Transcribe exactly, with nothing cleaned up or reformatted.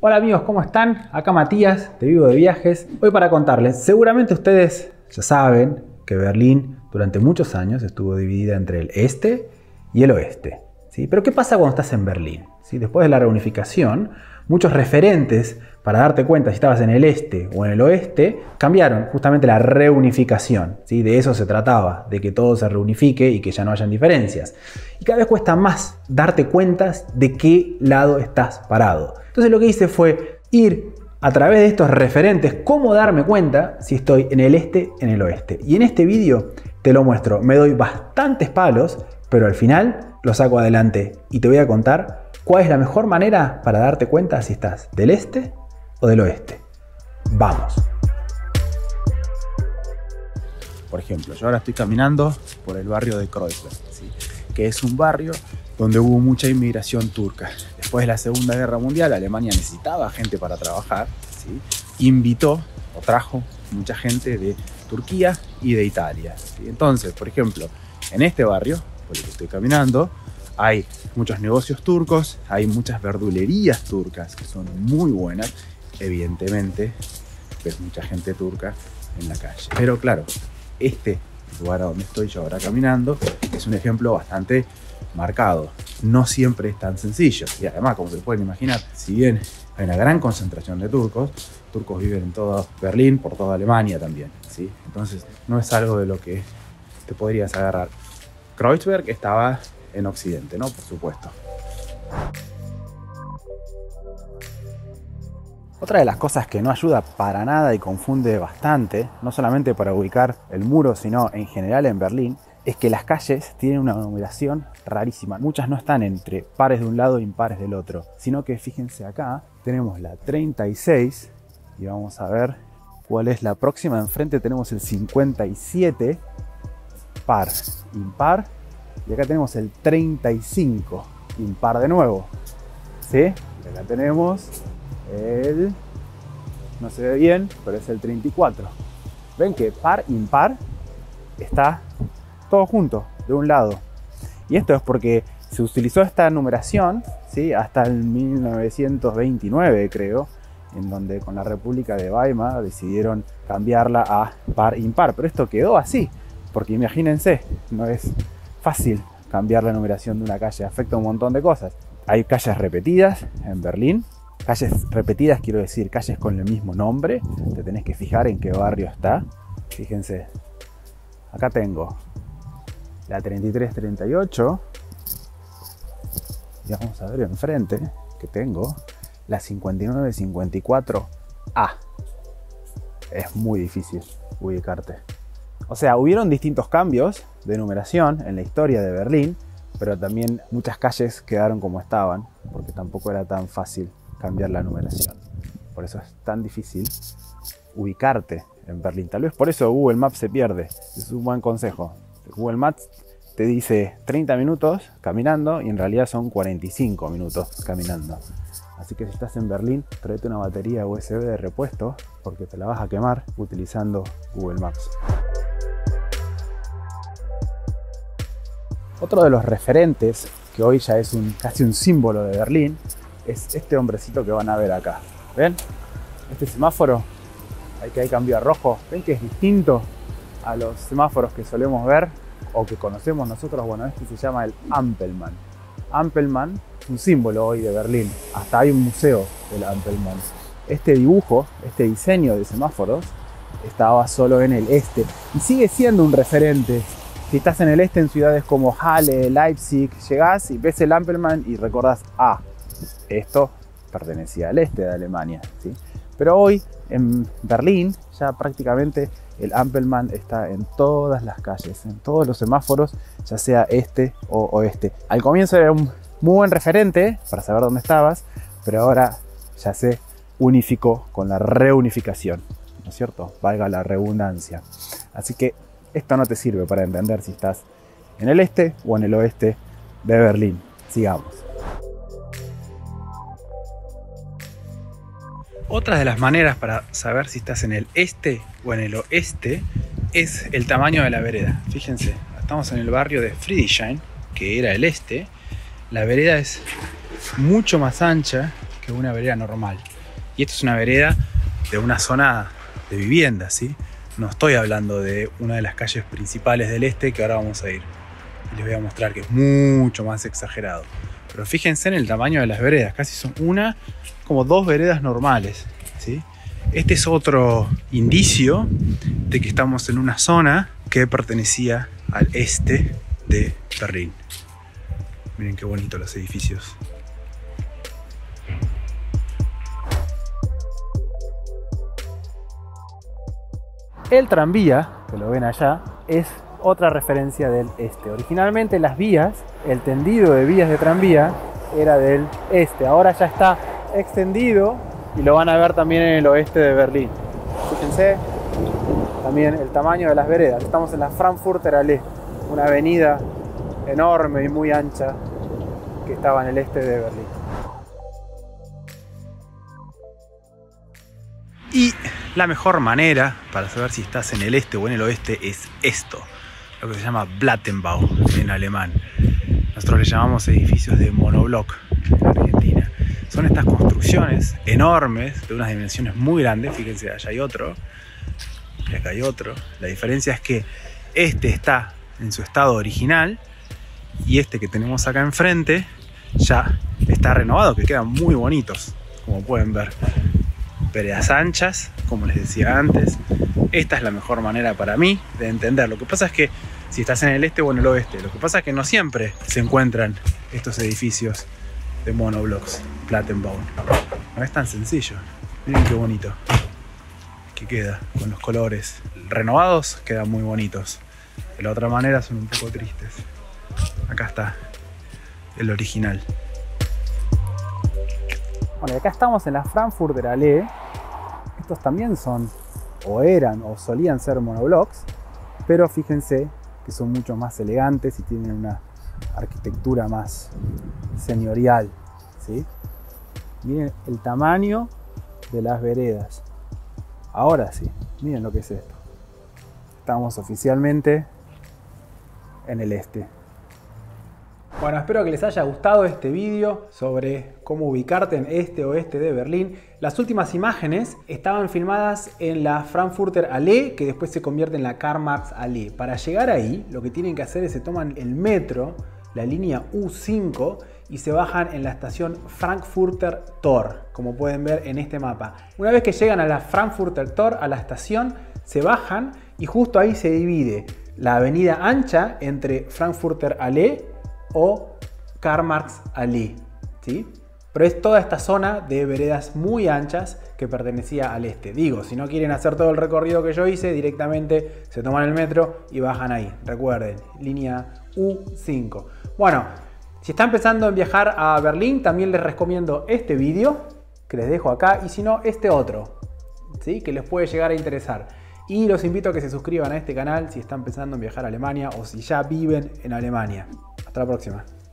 Hola amigos, ¿cómo están? Acá Matías, de Vivo de Viajes. Hoy para contarles, seguramente ustedes ya saben que Berlín durante muchos años estuvo dividida entre el este y el oeste, ¿sí? Pero ¿qué pasa cuando estás en Berlín? ¿Sí? Después de la reunificación, muchos referentes para darte cuenta si estabas en el este o en el oeste cambiaron, justamente la reunificación, ¿sí? De eso se trataba, de que todo se reunifique y que ya no hayan diferencias. Y cada vez cuesta más darte cuenta de qué lado estás parado. Entonces lo que hice fue ir a través de estos referentes, cómo darme cuenta si estoy en el este o en el oeste. Y en este vídeo te lo muestro. Me doy bastantes palos, pero al final lo saco adelante y te voy a contar cuál es la mejor manera para darte cuenta si estás del este o del oeste. Vamos. Por ejemplo, yo ahora estoy caminando por el barrio de Kreuzberg, ¿sí? Que es un barrio donde hubo mucha inmigración turca. Después de la Segunda Guerra Mundial, Alemania necesitaba gente para trabajar, ¿sí? Invitó o trajo mucha gente de Turquía y de Italia, ¿sí? Entonces, por ejemplo, en este barrio, por el que estoy caminando, hay muchos negocios turcos, hay muchas verdulerías turcas que son muy buenas. Evidentemente, ves mucha gente turca en la calle. Pero claro, este lugar a donde estoy yo ahora caminando es un ejemplo bastante marcado. No siempre es tan sencillo. Y además, como se pueden imaginar, si bien hay una gran concentración de turcos, turcos viven en todo Berlín, por toda Alemania también, ¿sí? Entonces, no es algo de lo que te podrías agarrar. Kreuzberg estaba en Occidente, ¿no? Por supuesto. Otra de las cosas que no ayuda para nada y confunde bastante, no solamente para ubicar el muro, sino en general en Berlín, es que las calles tienen una numeración rarísima. Muchas no están entre pares de un lado e impares del otro, sino que fíjense acá, tenemos la treinta y seis y vamos a ver cuál es la próxima. Enfrente tenemos el cincuenta y siete, par, impar, y acá tenemos el treinta y cinco, impar de nuevo, ¿sí? Y acá tenemos el, no se ve bien, pero es el treinta y cuatro. Ven que par, impar está todo junto, de un lado. Y esto es porque se utilizó esta numeración, ¿sí? Hasta el mil novecientos veintinueve, creo, en donde con la República de Weimar decidieron cambiarla a par, impar. Pero esto quedó así, porque imagínense, no es fácil cambiar la numeración de una calle, afecta un montón de cosas. Hay calles repetidas en Berlín. Calles repetidas quiero decir calles con el mismo nombre. Te tenés que fijar en qué barrio está. Fíjense, acá tengo la treinta y tres treinta y ocho. Y vamos a ver enfrente que tengo la cincuenta y nueve cincuenta y cuatro A. Es muy difícil ubicarte. O sea, hubieron distintos cambios de numeración en la historia de Berlín, pero también muchas calles quedaron como estaban, porque tampoco era tan fácil cambiar la numeración. Por eso es tan difícil ubicarte en Berlín. Tal vez por eso Google Maps se pierde. Es un buen consejo. Google Maps te dice treinta minutos caminando y en realidad son cuarenta y cinco minutos caminando. Así que si estás en Berlín, tráete una batería U S B de repuesto porque te la vas a quemar utilizando Google Maps. Otro de los referentes, que hoy ya es un, casi un símbolo de Berlín, es este hombrecito que van a ver acá. ¿Ven? Este semáforo, hay que hay cambio a rojo. ¿Ven que es distinto a los semáforos que solemos ver o que conocemos nosotros? Bueno, este se llama el Ampelmann. Ampelmann es un símbolo hoy de Berlín. Hasta hay un museo del Ampelmann. Este dibujo, este diseño de semáforos, estaba solo en el este y sigue siendo un referente. Si estás en el este, en ciudades como Halle, Leipzig, llegás y ves el Ampelmann y recordás, ah, esto pertenecía al este de Alemania, ¿sí? Pero hoy en Berlín ya prácticamente el Ampelmann está en todas las calles, en todos los semáforos, ya sea este o oeste. Al comienzo era un muy buen referente para saber dónde estabas, pero ahora ya se unificó con la reunificación, ¿no es cierto? Valga la redundancia. Así que esto no te sirve para entender si estás en el este o en el oeste de Berlín. Sigamos. Otra de las maneras para saber si estás en el este o en el oeste es el tamaño de la vereda. Fíjense, estamos en el barrio de Friedrichshain, que era el este. La vereda es mucho más ancha que una vereda normal. Y esto es una vereda de una zona de vivienda, ¿sí? No estoy hablando de una de las calles principales del este que ahora vamos a ir. Y les voy a mostrar que es mucho más exagerado. Pero fíjense en el tamaño de las veredas. Casi son una, como dos veredas normales, ¿sí? Este es otro indicio de que estamos en una zona que pertenecía al este de Berlín. Miren qué bonitos los edificios. El tranvía, que lo ven allá, es otra referencia del este. Originalmente las vías, el tendido de vías de tranvía era del este. Ahora ya está extendido y lo van a ver también en el oeste de Berlín. Fíjense también el tamaño de las veredas. Estamos en la Frankfurter Allee, una avenida enorme y muy ancha que estaba en el este de Berlín. Y la mejor manera para saber si estás en el este o en el oeste es esto, lo que se llama Plattenbau en alemán. Nosotros le llamamos edificios de monobloc en Argentina. Son estas construcciones enormes, de unas dimensiones muy grandes. Fíjense, allá hay otro, y acá hay otro. La diferencia es que este está en su estado original y este que tenemos acá enfrente ya está renovado, que quedan muy bonitos, como pueden ver. Veredas anchas, como les decía antes. Esta es la mejor manera para mí de entender. Lo que pasa es que si estás en el este o en el oeste, lo que pasa es que no siempre se encuentran estos edificios de monoblocks, Plattenbau. No es tan sencillo. Miren qué bonito que queda con los colores renovados, quedan muy bonitos. De la otra manera son un poco tristes. Acá está el original. Bueno, y acá estamos en la Frankfurter Allee. Estos también son, o eran, o solían ser monoblocks, pero fíjense que son mucho más elegantes y tienen una arquitectura más señorial, ¿sí? Miren el tamaño de las veredas. Ahora sí, miren lo que es esto. Estamos oficialmente en el este. Bueno, espero que les haya gustado este vídeo sobre cómo ubicarte en este oeste de Berlín. Las últimas imágenes estaban filmadas en la Frankfurter Allee, que después se convierte en la Karl-Marx-Allee. Para llegar ahí, lo que tienen que hacer es se toman el metro, la línea U cinco, y se bajan en la estación Frankfurter Tor, como pueden ver en este mapa. Una vez que llegan a la Frankfurter Tor, a la estación, se bajan y justo ahí se divide la avenida ancha entre Frankfurter Allee o Karl-Marx-Allee, ¿sí? Pero es toda esta zona de veredas muy anchas que pertenecía al este. Digo, si no quieren hacer todo el recorrido que yo hice, directamente se toman el metro y bajan ahí. Recuerden, línea U cinco. Bueno, si están pensando en viajar a Berlín, también les recomiendo este vídeo que les dejo acá, y si no, este otro, ¿sí? Que les puede llegar a interesar. Y los invito a que se suscriban a este canal si están pensando en viajar a Alemania o si ya viven en Alemania. Hasta la próxima.